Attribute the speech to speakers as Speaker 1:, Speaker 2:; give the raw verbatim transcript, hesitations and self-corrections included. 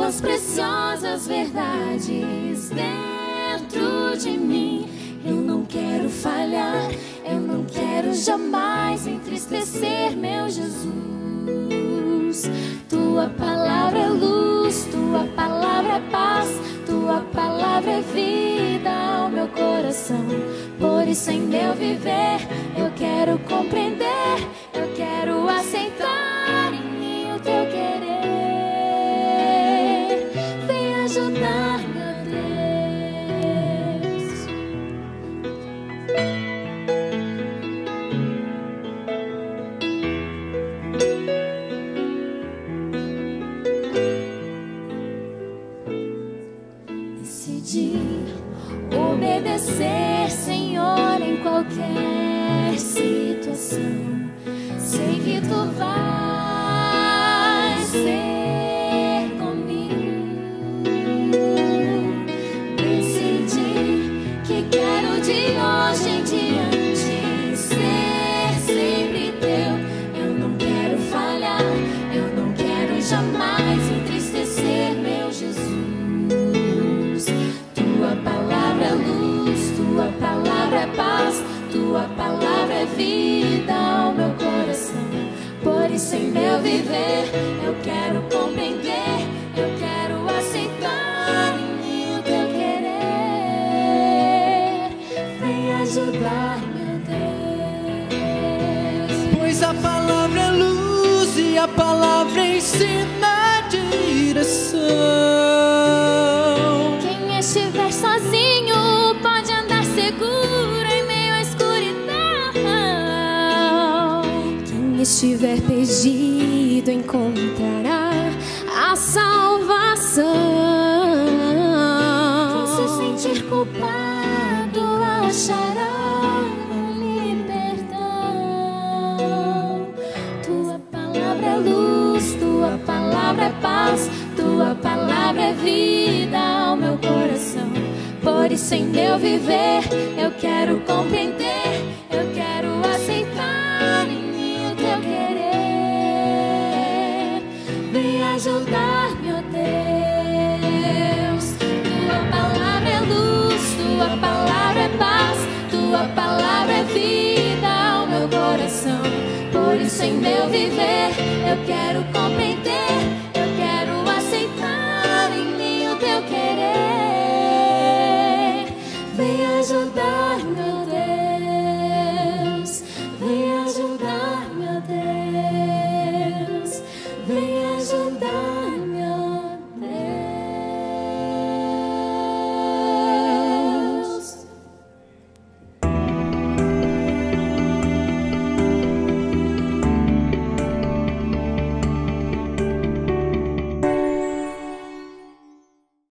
Speaker 1: tuas preciosas verdades dentro de mim. Eu não quero falhar, eu não quero jamais entristecer meu Jesus. Tua palavra é luz, tua palavra é paz, tua palavra é vida ao meu coração. Por isso em meu viver eu quero compreender, eu quero aceitar em mim o teu querer. Vem ajudar, meu Deus. Decidi obedecer, Senhor, em qualquer situação. Sei que tu vais ser comigo. Decidi que quero de hoje em diante ser sempre teu. Eu não quero falhar, eu não quero jamais entristecer meu Jesus. Tua palavra é luz, tua palavra é paz, tua palavra é vida ao meu coração. Por isso em meu viver eu quero compreender, eu quero aceitar em mim o teu querer. Vem ajudar, meu Deus.
Speaker 2: Pois a palavra é luz e a palavra ensina a direção.
Speaker 1: Quem estiver sozinho pode andar seguro em meio à escuridão.
Speaker 3: Quem estiver perdido encontrará a salvação.
Speaker 1: Quem se sentir culpado achará liberdade. Tua palavra é luz, tua palavra é paz, tua palavra é vida ao meu coração. Por isso em meu viver eu quero compreender, eu quero aceitar em mim o teu querer. Vem ajudar, meu Deus. Tua palavra é luz, tua palavra é paz, tua palavra é vida ao meu coração. Por isso em meu viver eu quero compreender, eu quero aceitar em mim o teu querer. Vem ajudar, meu